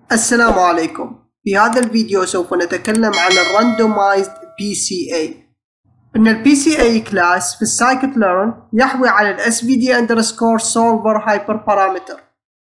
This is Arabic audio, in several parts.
السلام عليكم. في هذا الفيديو سوف نتكلم عن الراندومايزد PCA. إن ال PCA class في scikit-learn يحوي على ال svd_solver hyperparameter،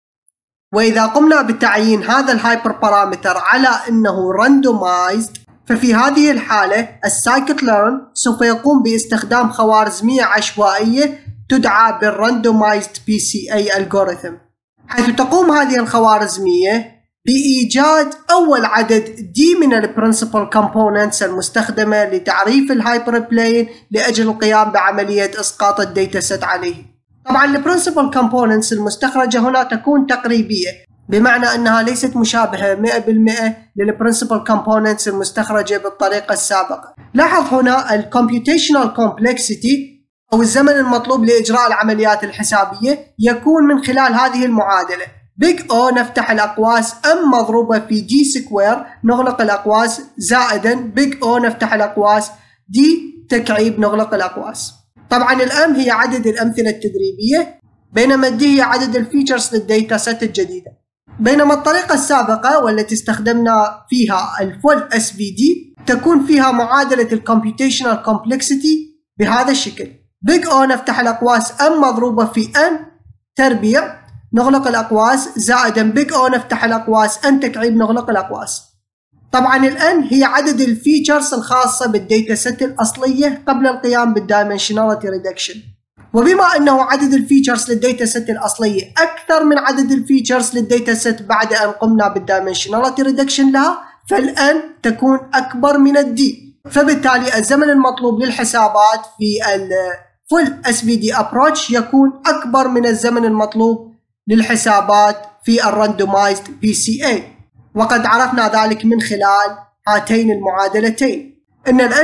وإذا قمنا بتعيين هذا الهايبر بارامتر على أنه randomized، ففي هذه الحالة scikit-learn سوف يقوم باستخدام خوارزمية عشوائية تدعى بالrandomized PCA algorithm، حيث تقوم هذه الخوارزمية بإيجاد أول عدد D من ال Principal Components المستخدمة لتعريف الهايبر بلين لأجل القيام بعملية إسقاط الداتا سيت عليه. طبعا ال Principal Components المستخرجة هنا تكون تقريبية، بمعنى أنها ليست مشابهة 100% لل Principal Components المستخرجة بالطريقة السابقة. لاحظ هنا ال Computational Complexity أو الزمن المطلوب لإجراء العمليات الحسابية يكون من خلال هذه المعادلة: Big O نفتح الأقواس M مضروبة في D سكوير نغلق الأقواس زائدا Big O نفتح الأقواس D تكعيب نغلق الأقواس. طبعا الأم هي عدد الأمثلة التدريبية، بينما D هي عدد الفيتشرز للديتا سيت الجديدة. بينما الطريقة السابقة والتي استخدمنا فيها الفول SVD تكون فيها معادلة الكمبيوتيشنال كومبلكسيتي بهذا الشكل: Big O نفتح الأقواس M مضروبة في N تربيع نغلق الأقواس زائدا Big O نفتح الأقواس N تكعيب نغلق الأقواس. طبعا ال N هي عدد الفيتشرز الخاصة بالديتا سيت الأصلية قبل القيام بالدايمنشناليتي ريدكشن، وبما أنه عدد الفيتشرز للديتا سيت الأصلية أكثر من عدد الفيتشرز للديتا سيت بعد أن قمنا بالدايمنشناليتي ريدكشن لها، فال N تكون أكبر من ال D، فبالتالي الزمن المطلوب للحسابات في ال Full SVD approach يكون أكبر من الزمن المطلوب للحسابات في الراندومايزد PCA، وقد عرفنا ذلك من خلال هاتين المعادلتين. إن ال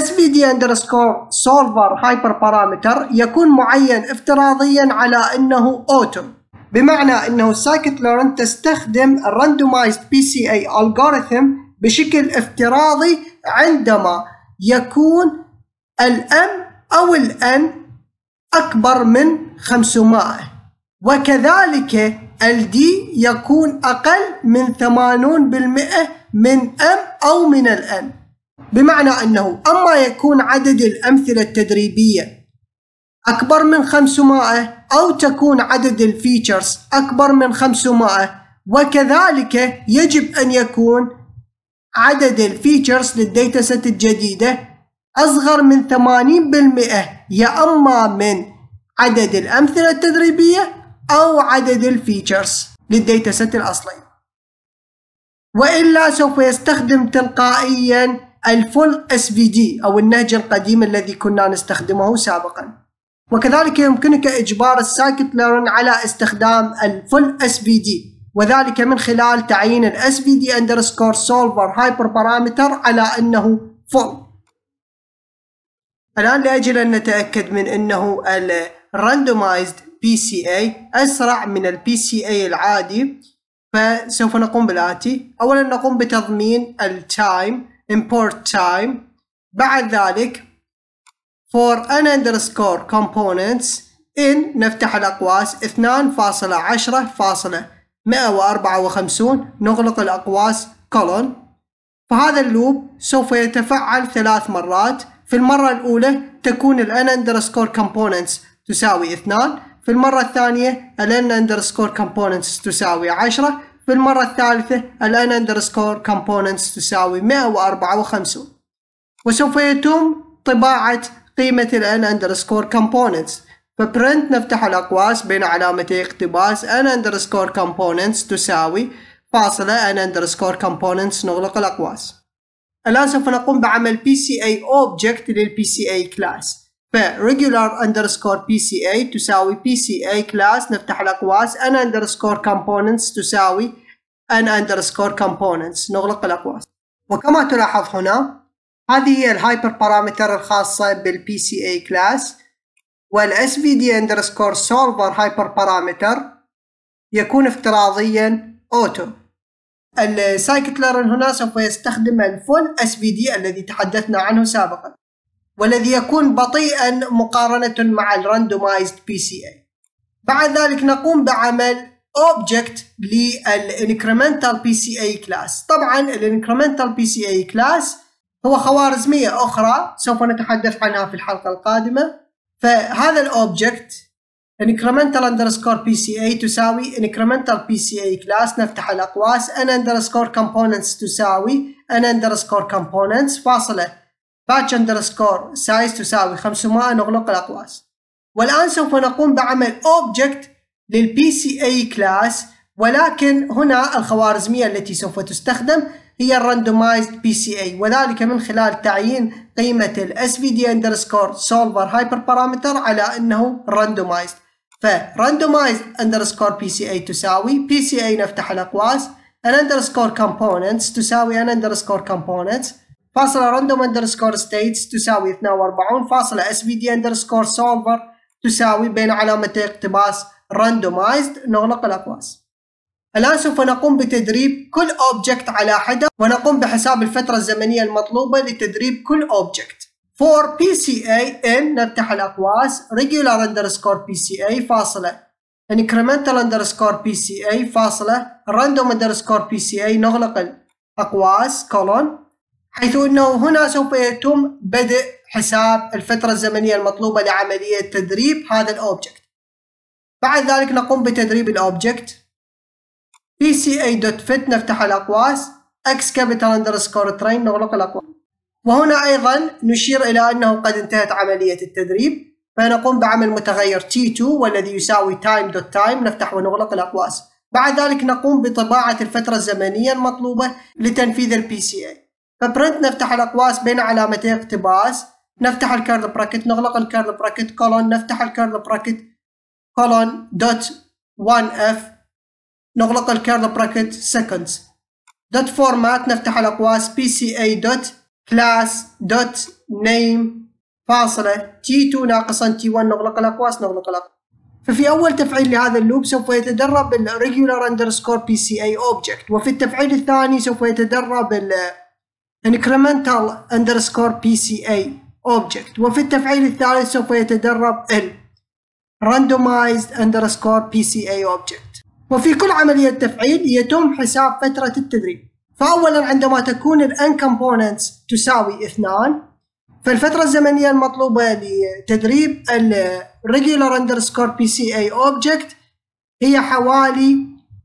svd_solver hyperparameter يكون معين افتراضيا على أنه auto، بمعنى أنه scikit-learn تستخدم الراندومايزد PCA algorithm بشكل افتراضي عندما يكون ال M أو ال N أكبر من 500، وكذلك ال D يكون أقل من 80% من M أو من ال N، بمعنى أنه أما يكون عدد الأمثلة التدريبية أكبر من 500 أو تكون عدد الفيتشرز أكبر من 500، وكذلك يجب أن يكون عدد الفيتشرز للديتا سيت الجديدة أصغر من 80% يا أما من عدد الأمثلة التدريبية أو عدد الفيتشرز للديتا سيت الأصلي، وإلا سوف يستخدم تلقائيا الفول SVD أو النهج القديم الذي كنا نستخدمه سابقا. وكذلك يمكنك إجبار السايكت-ليرن على استخدام الفول SVD، وذلك من خلال تعيين ال svd_solver hyperparameter على أنه full. الآن لأجل أن نتأكد من أنه ال randomized PCA أسرع من ال PCA العادي، فسوف نقوم بالآتي: أولا نقوم بتضمين ال time import time، بعد ذلك for n_components in نفتح الأقواس 2.10.154 نغلق الأقواس colon. فهذا اللوب سوف يتفعل 3 مرات. في المرة الأولى تكون ال n_components تساوي 2، في المرة الثانية ال n_components تساوي 10، في المرة الثالثة ال n_components تساوي 154. وسوف يتم طباعة قيمة ال n_components، فبرنت نفتح الأقواس بين علامتي اقتباس n_components تساوي فاصلة n_components نغلق الأقواس. الآن سوف نقوم بعمل PCA object لل PCA class، ف regular_PCA تساوي PCA class نفتح الأقواس n_components تساوي n_components نغلق الأقواس. وكما تلاحظ هنا هذه هي الهايبر بارامتر الخاصة بال PCA class، وال svd_solver hyperparameter يكون افتراضيا auto. السايكت-ليرن هنا سوف يستخدم الفول SVD الذي تحدثنا عنه سابقا، والذي يكون بطيئا مقارنة مع الراندومايزد PCA. بعد ذلك نقوم بعمل object للانكريمنتال بي سي اي كلاس. طبعا الانكريمنتال بي سي اي كلاس هو خوارزمية أخرى سوف نتحدث عنها في الحلقة القادمة. فهذا الأوبجكت incremental underscore PCA تساوي incremental PCA class، نفتح الأقواس n underscore components تساوي n underscore components فاصلة batch underscore size تساوي 500 نغلق الأقواس. والآن سوف نقوم بعمل object لل PCA class، ولكن هنا الخوارزمية التي سوف تستخدم هي randomized PCA، وذلك من خلال تعيين قيمة ال SVD underscore solver hyperparameter على أنه randomized. ف randomized underscore PCA تساوي PCA نفتح الأقواس n underscore components تساوي n underscore components فاصلة random underscore states تساوي 42 فاصلة SVD underscore solver تساوي بين علامتي اقتباس randomized نغلق الأقواس. الآن سوف نقوم بتدريب كل object على حدة، ونقوم بحساب الفترة الزمنية المطلوبة لتدريب كل object. for PCA n نفتح الأقواس regular underscore PCA فاصلة incremental underscore PCA فاصلة random underscore PCA نغلق الأقواس كولون، حيث أنه هنا سوف يتم بدء حساب الفترة الزمنية المطلوبة لعملية تدريب هذا الأوبجكت. بعد ذلك نقوم بتدريب الأوبجكت PCA.fit نفتح الأقواس x capital underscore train نغلق الأقواس. وهنا أيضا نشير إلى أنه قد انتهت عملية التدريب، فنقوم بعمل متغير T2 والذي يساوي time.time نفتح ونغلق الأقواس. بعد ذلك نقوم بطباعة الفترة الزمنية المطلوبة لتنفيذ ال PCA. فبرنت نفتح الأقواس بين علامتي اقتباس، نفتح الكيرل براكت نغلق الكيرل براكت كولون نفتح الكيرل براكت كولون دوت 1f نغلق الكيرل براكت seconds دوت فورمات نفتح الأقواس PCA دوت class دوت name فاصلة T2 ناقصا T1 نغلق الأقواس نغلق الأقواس. ففي أول تفعيل لهذا اللوب سوف يتدرب ال regular underscore PCA object، وفي التفعيل الثاني سوف يتدرب ال incremental underscore PCA object، وفي التفعيل الثالث سوف يتدرب ال randomized underscore PCA object. وفي كل عملية تفعيل يتم حساب فترة التدريب. فأولا عندما تكون ال n components تساوي 2، فالفترة الزمنية المطلوبة لتدريب ال regular underscore PCA object هي حوالي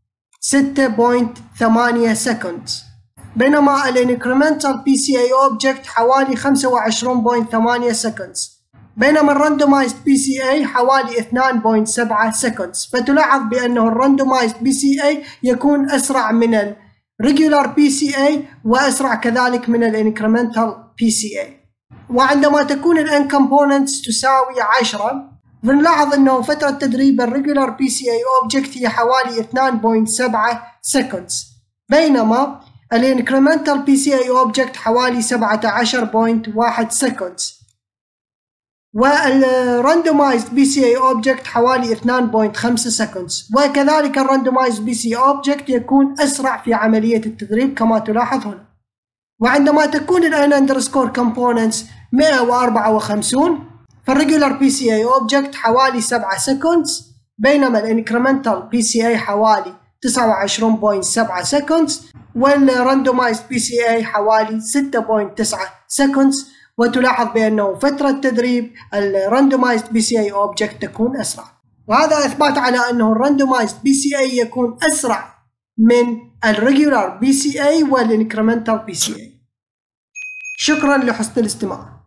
6.8 seconds، بينما ال incremental PCA object حوالي 25.8 seconds، بينما ال randomized PCA حوالي 2.7 seconds. فتلاحظ بأنه ال randomized PCA يكون أسرع من ال regular PCA وأسرع كذلك من ال incremental PCA. وعندما تكون ال n components تساوي 10، بنلاحظ أنه فترة تدريب ال regular PCA object هي حوالي 2.7 seconds، بينما ال incremental PCA object حوالي 17.1 seconds، وال randomized PCA object حوالي 2.5 seconds. وكذلك ال randomized PCA object يكون أسرع في عملية التدريب كما تلاحظ هنا. وعندما تكون ال n underscore components 154، فالregular PCA object حوالي 7 seconds، بينما ال incremental PCA حوالي 29.7 seconds، وال randomized PCA حوالي 6.9 seconds. وتلاحظ بأنه فترة تدريب ال randomized PCA object تكون أسرع، وهذا إثبات على أنه ال randomized PCA يكون أسرع من ال regular PCA وال incremental PCA. شكرا لحسن الاستماع.